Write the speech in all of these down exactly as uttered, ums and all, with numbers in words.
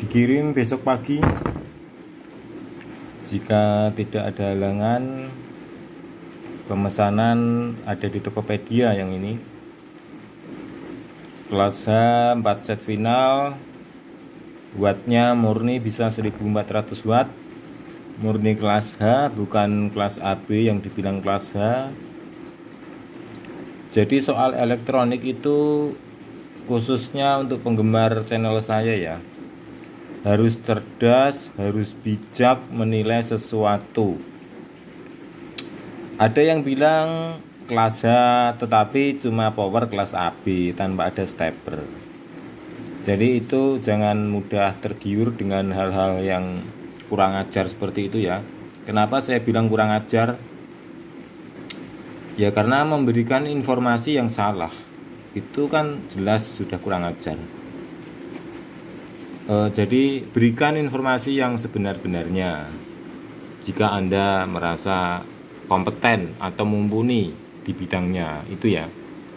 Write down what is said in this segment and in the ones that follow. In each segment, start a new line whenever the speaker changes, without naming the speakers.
dikirim besok pagi. Jika tidak ada halangan, pemesanan ada di Tokopedia yang ini. Kelas H empat set final, wattnya murni bisa seribu empat ratus watt, murni kelas H, bukan kelas A B yang dibilang kelas H. Jadi soal elektronik itu khususnya untuk penggemar channel saya ya, harus cerdas, harus bijak menilai sesuatu. Ada yang bilang kelas H tetapi cuma power kelas A B tanpa ada stepper. Jadi itu jangan mudah tergiur dengan hal-hal yang kurang ajar seperti itu ya. Kenapa saya bilang kurang ajar? Ya karena memberikan informasi yang salah, itu kan jelas sudah kurang ajar. E, jadi berikan informasi yang sebenar-benarnya. Jika Anda merasa kompeten atau mumpuni di bidangnya itu ya.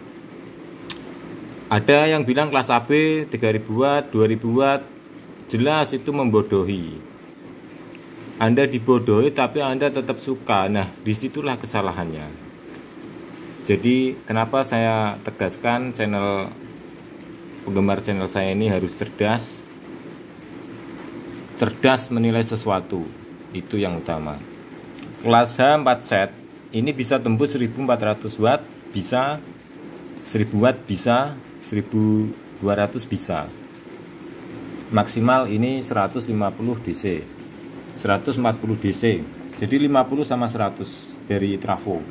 Ada yang bilang kelas A B tiga ribu watt, dua ribu watt, jelas itu membodohi. Anda dibodohi tapi Anda tetap suka. Nah, disitulah kesalahannya. Jadi kenapa saya tegaskan channel penggemar channel saya ini harus cerdas, cerdas menilai sesuatu, itu yang utama. Kelas H empat set ini bisa tembus seribu empat ratus watt, bisa seribu watt, bisa seribu dua ratus, bisa maksimal ini seratus lima puluh D C, seratus empat puluh D C, jadi lima puluh sama seratus dari trafo.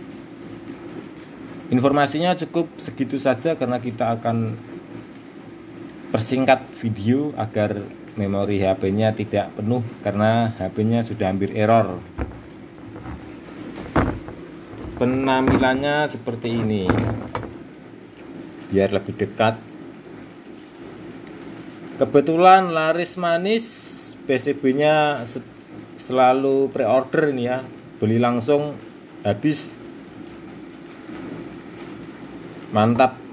Informasinya cukup segitu saja karena kita akan persingkat video agar memori H P-nya tidak penuh karena H P-nya sudah hampir error. Penampilannya seperti ini biar lebih dekat. Kebetulan laris manis, P C B-nya selalu pre-order ini ya, beli langsung habis. Mantap.